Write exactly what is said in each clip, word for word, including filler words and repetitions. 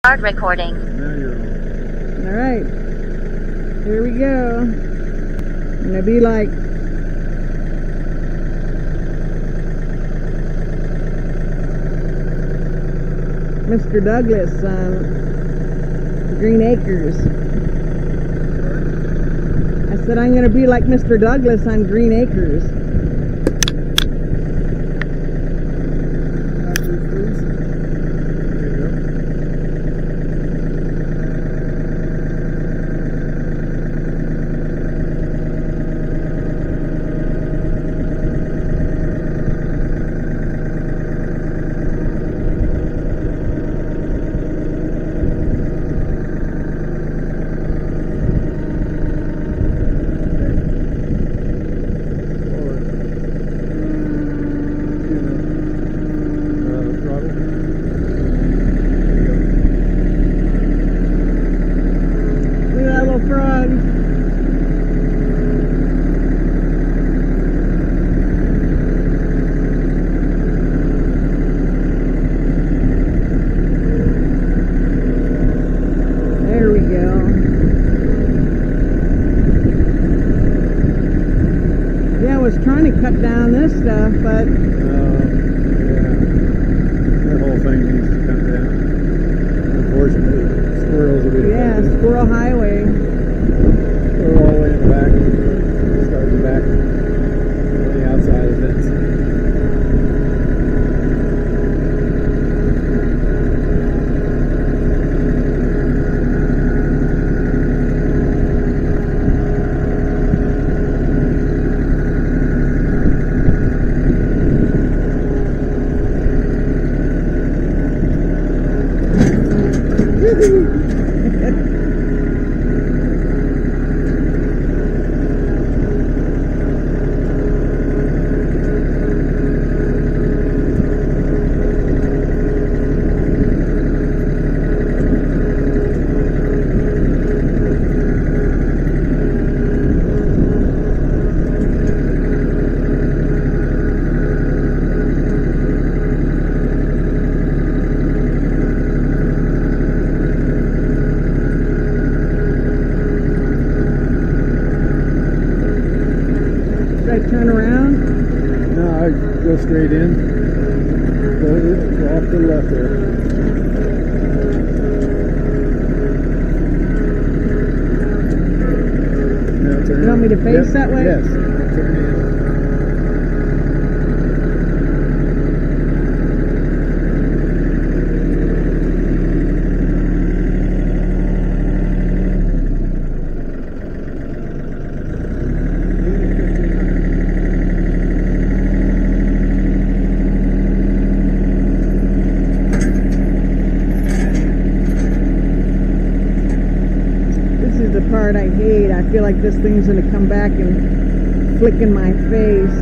Start recording. Now you're on. Alright. Here we go. I'm gonna be like Mister Douglas on Green Acres. I said I'm gonna be like Mister Douglas on Green Acres. There we go. Yeah, I was trying to cut down this stuff, but Uh, yeah, that whole thing needs to come down. Unfortunately, squirrels will be yeah, affected. Squirrel Highway. Go all the way in the back. Start in the back on the outside of the fence. Turn around? No, I go straight in. Go, go off to the left there. Now turn You want me to face yep. that way? Yes. Turn in. The part I hate. I feel like this thing's gonna come back and flick in my face.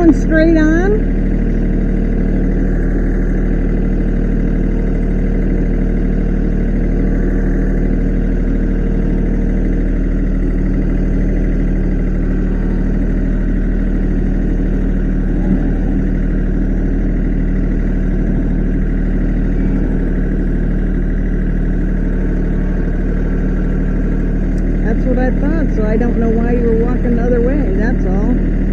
going straight on? That's what I thought, so I don't know why you were walking the other way, that's all.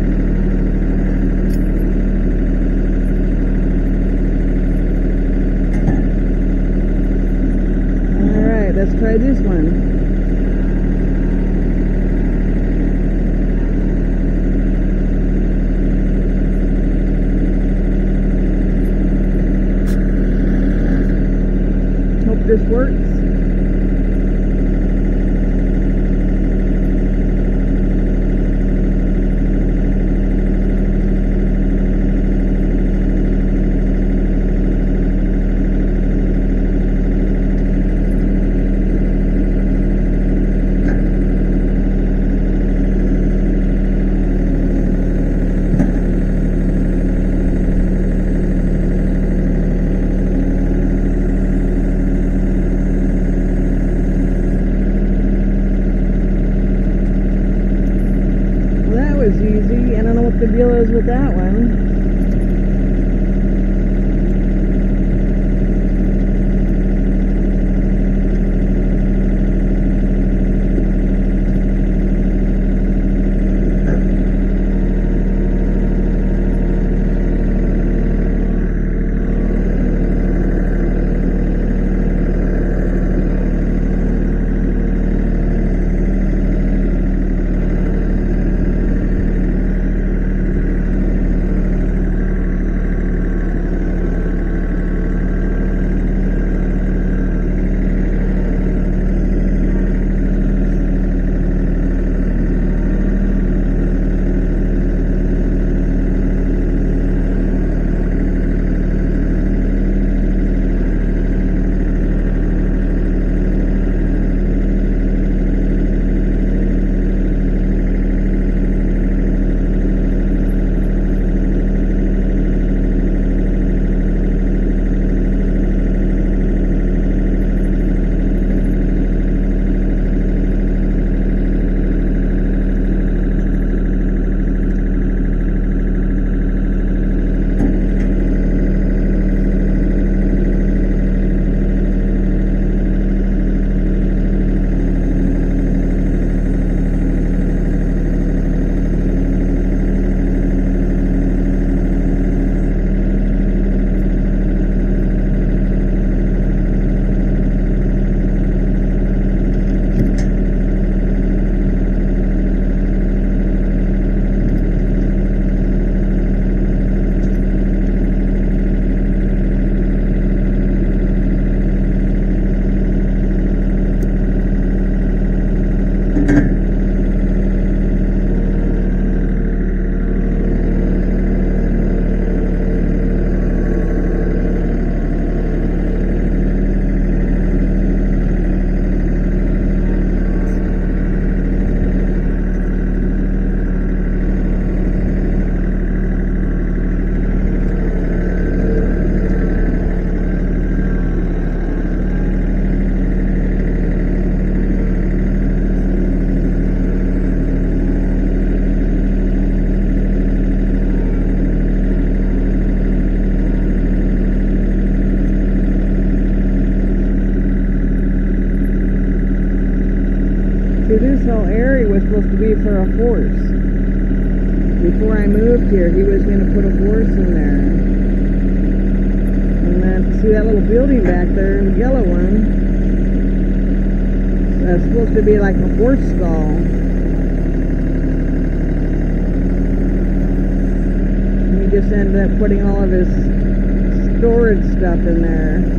Alright, let's try this one. Hope this works. Easy. I don't know what the deal is with that one. This whole area was supposed to be for a horse. Before I moved here, he was going to put a horse in there. And then, see that little building back there, the yellow one? That's supposed to be like a horse stall. And he just ended up putting all of his storage stuff in there.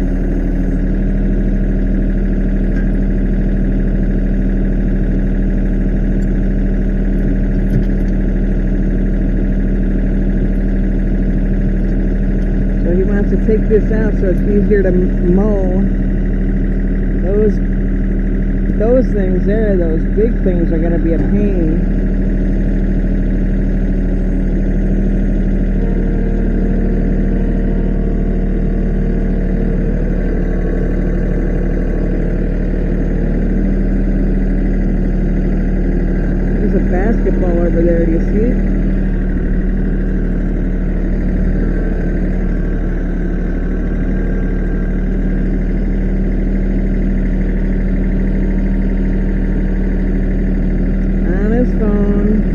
He wants to take this out so it's easier to mow. Those those things there, those big things are going to be a pain. basketball over there, do you see? On his phone.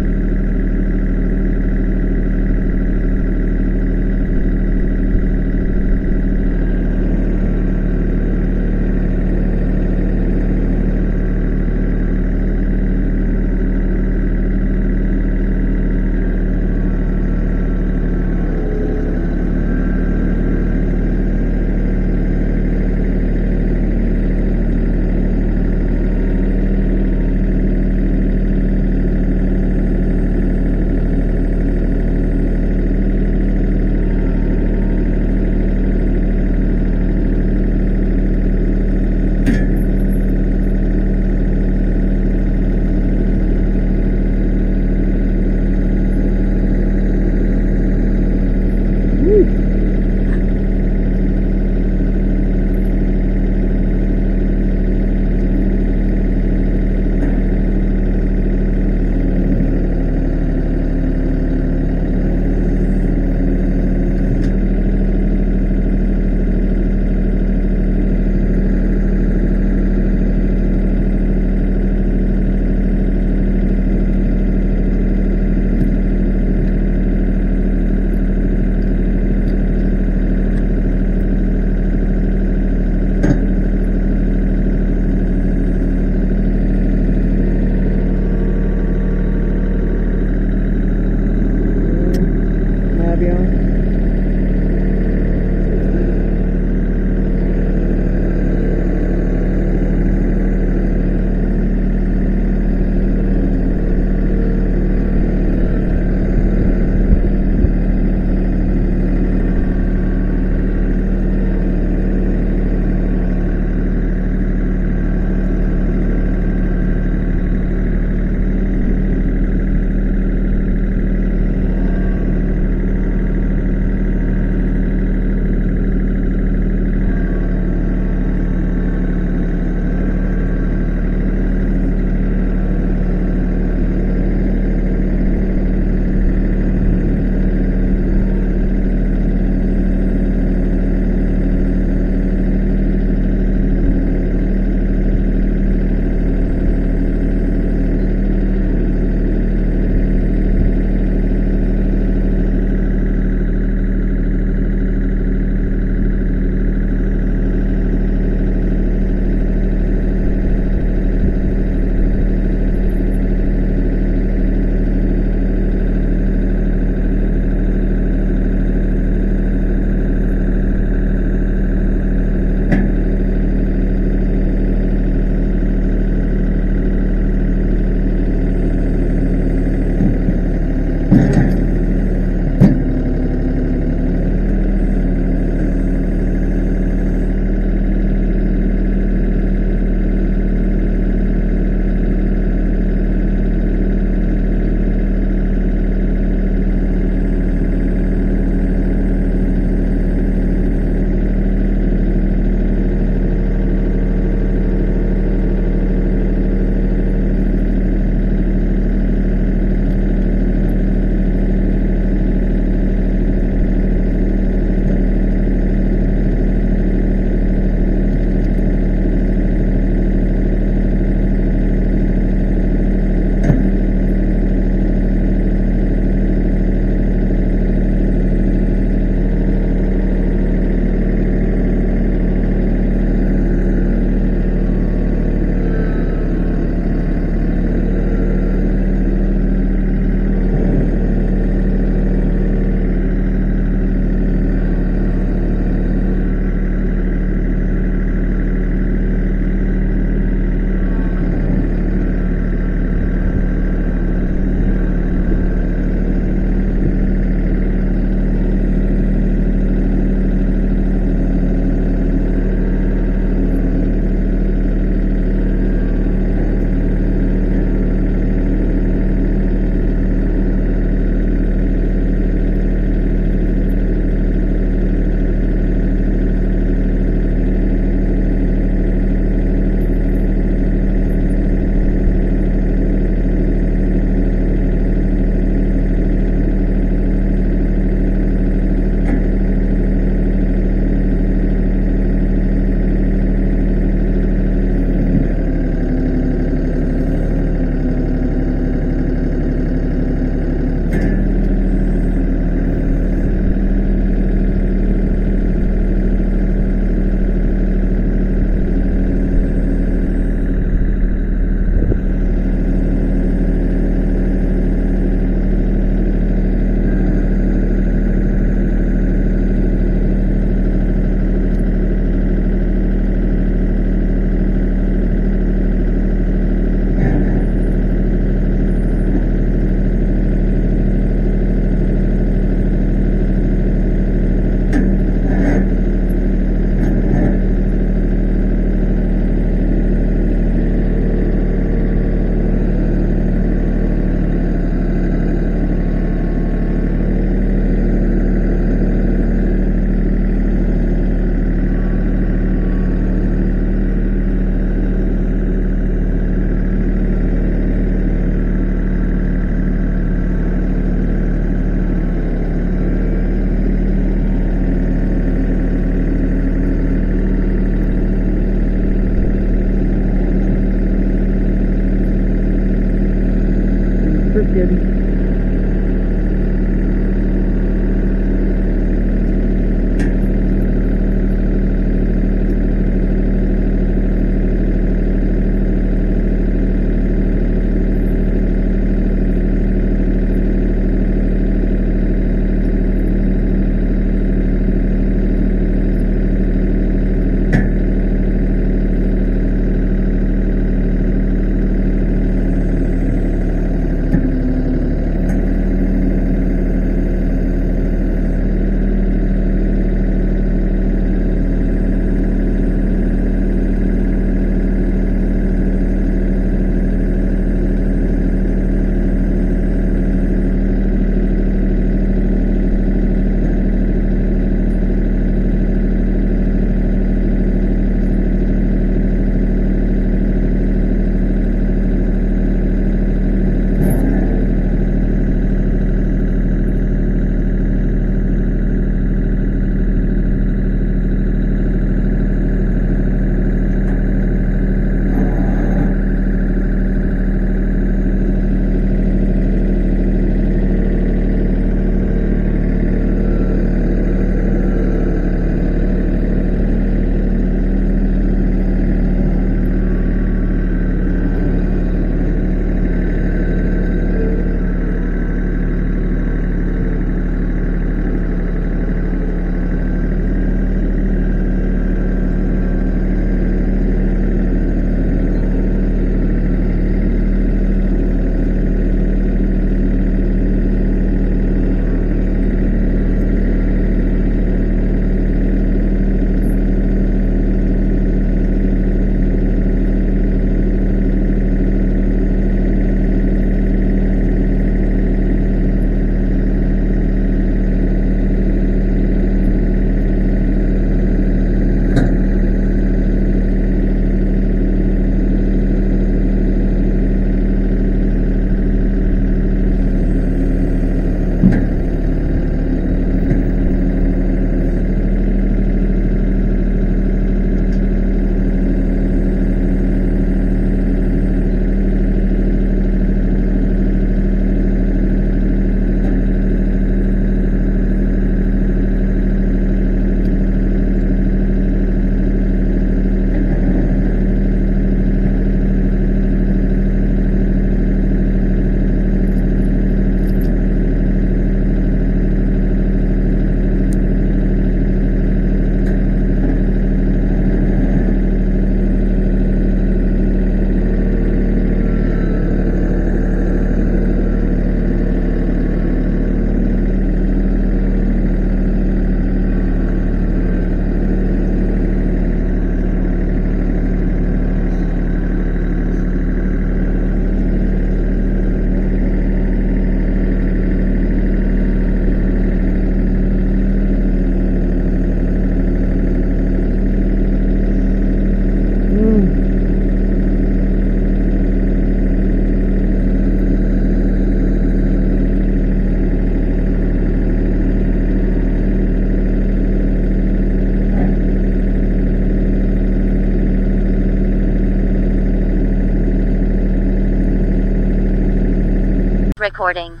recording.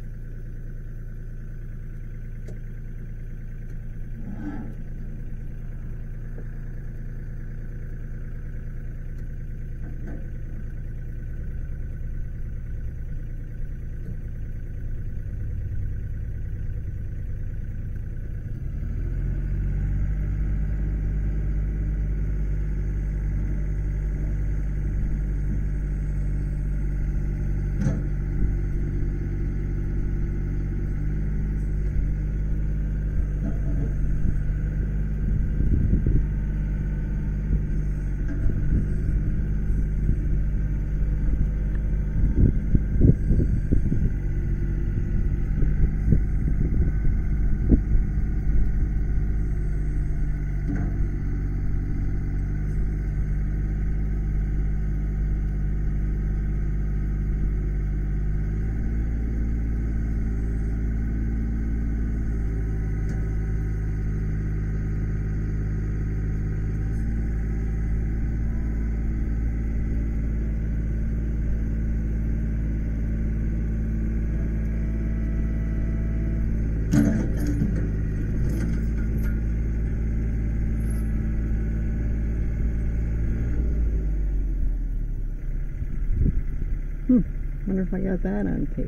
Hmm, wonder if I got that on tape.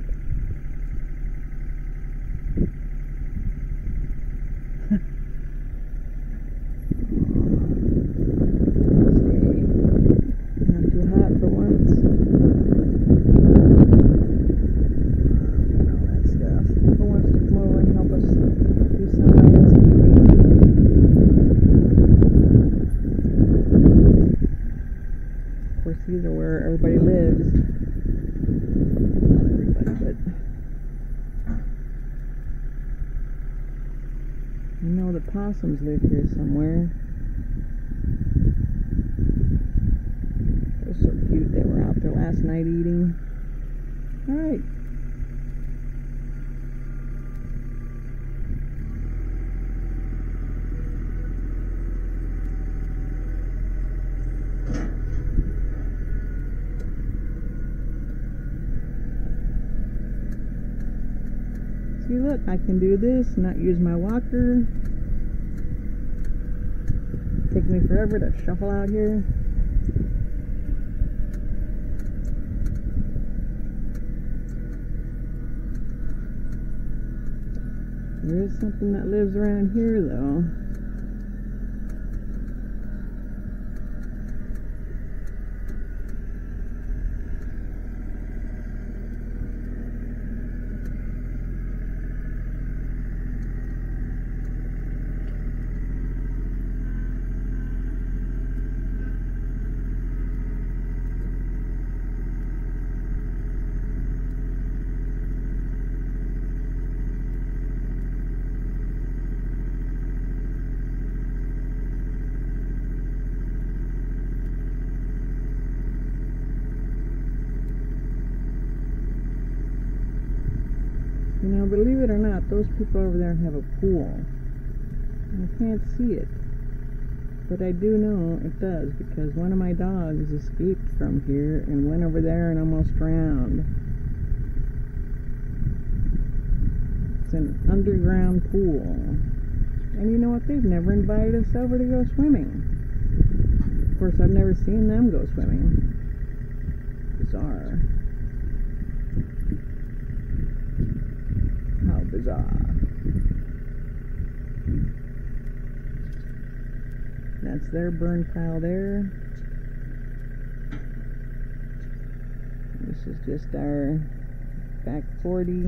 Not too hot for once. All that stuff. Who wants to come over and help us do some landscaping? Of course, these are where everybody lives. Not everybody, but I know the possums live here somewhere. They were so cute. They were out there last night eating. All right. See, look, I can do this, not use my walker. Takes me forever to shuffle out here. There is something that lives around here, though. You know, believe it or not, those people over there have a pool. I can't see it, but I do know it does, because one of my dogs escaped from here and went over there and almost drowned. It's an underground pool. And you know what? They've never invited us over to go swimming. Of course, I've never seen them go swimming. Bizarre. How bizarre. That's their burn pile there. This is just our back forty.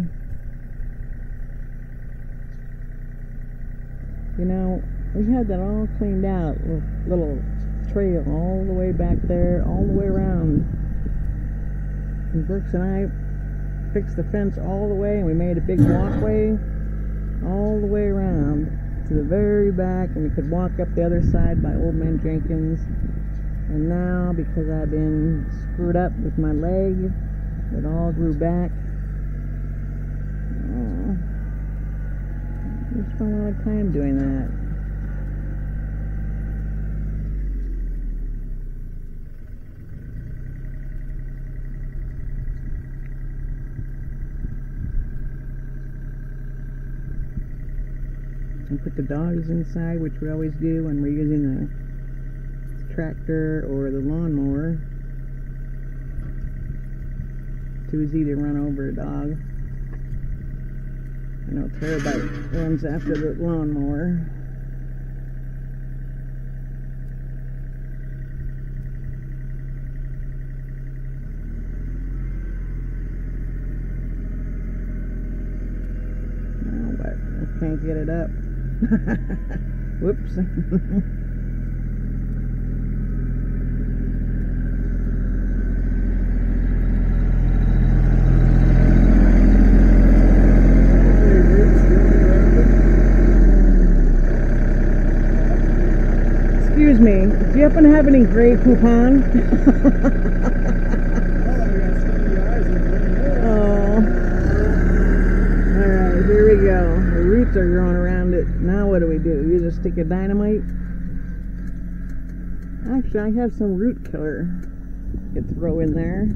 You know, we had that all cleaned out, little, little trail all the way back there, all the way around. And Brooks and I fixed the fence all the way, and we made a big walkway all the way around to the very back, and we could walk up the other side by Old Man Jenkins. And now, because I've been screwed up with my leg, it all grew back. Oh, we spent a lot of time doing that. and put the dogs inside, which we always do when we're using the tractor or the lawnmower. Too easy to run over a dog. I know Terabyte runs after the lawnmower. Oh, but I can't get it up. Whoops. Excuse me, do you happen to have any gray poupon? Oh. Alright, here we go. The roots are growing around it. Now what do we do? You just stick a dynamite? Actually, I have some root killer you could throw in there.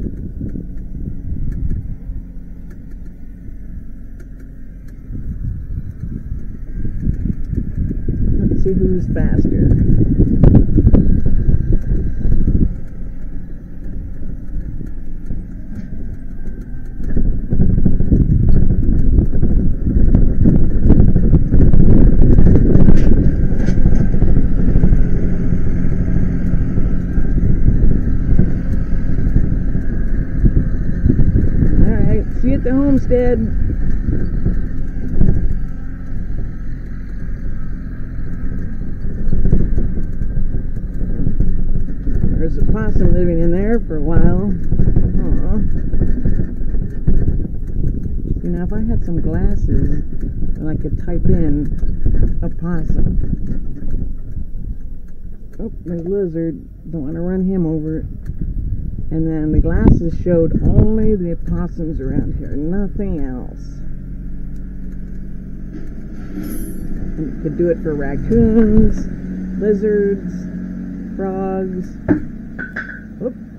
Let's see who's faster. Alright, see you at the homestead. There's a possum living in there for a while. Aww. You know, if I had some glasses, then I could type in a possum. Oh, there's a lizard. Don't want to run him over. And then the glasses showed only the possums around here, nothing else. And you could do it for raccoons, lizards, frogs. Whoop.